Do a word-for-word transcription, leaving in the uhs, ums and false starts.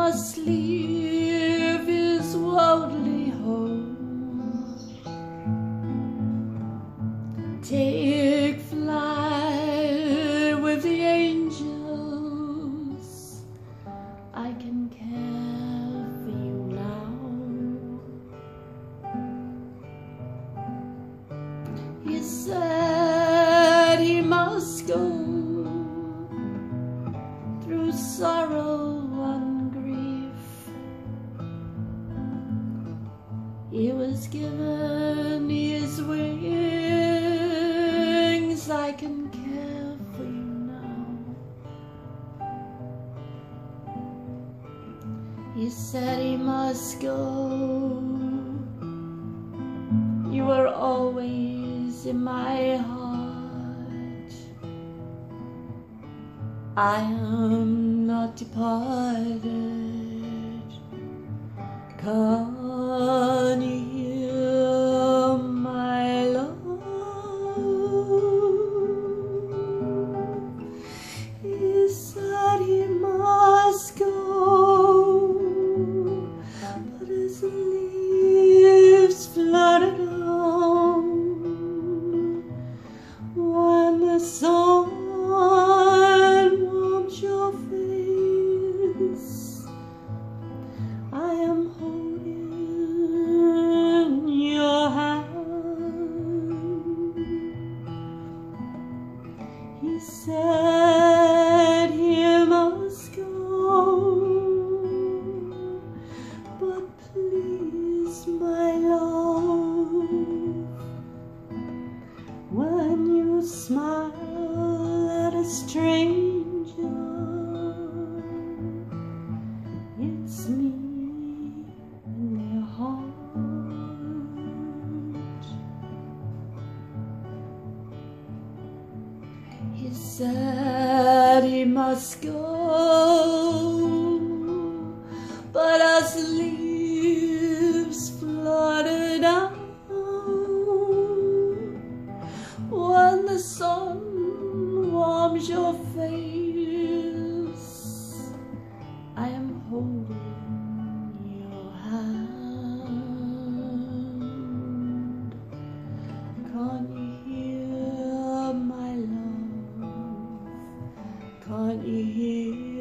must leave his worldly home, take flight with the angels. I can care for you now. He said he must go through sorrow and grief. He was given his wings. I can care for you now. He said he must go. You were always in my heart. I am not departed. Can you hear my love? He said he must go, but his leaves fluttered on when the sun warms your face. I am holding your hand. He said he must go, but please, my love, when you smile at a stranger, it's me in their heart. He said he must go, but as leaves flutter down when the sun warms your face, I am holding your hand. Can't you hear my love? Can't you hear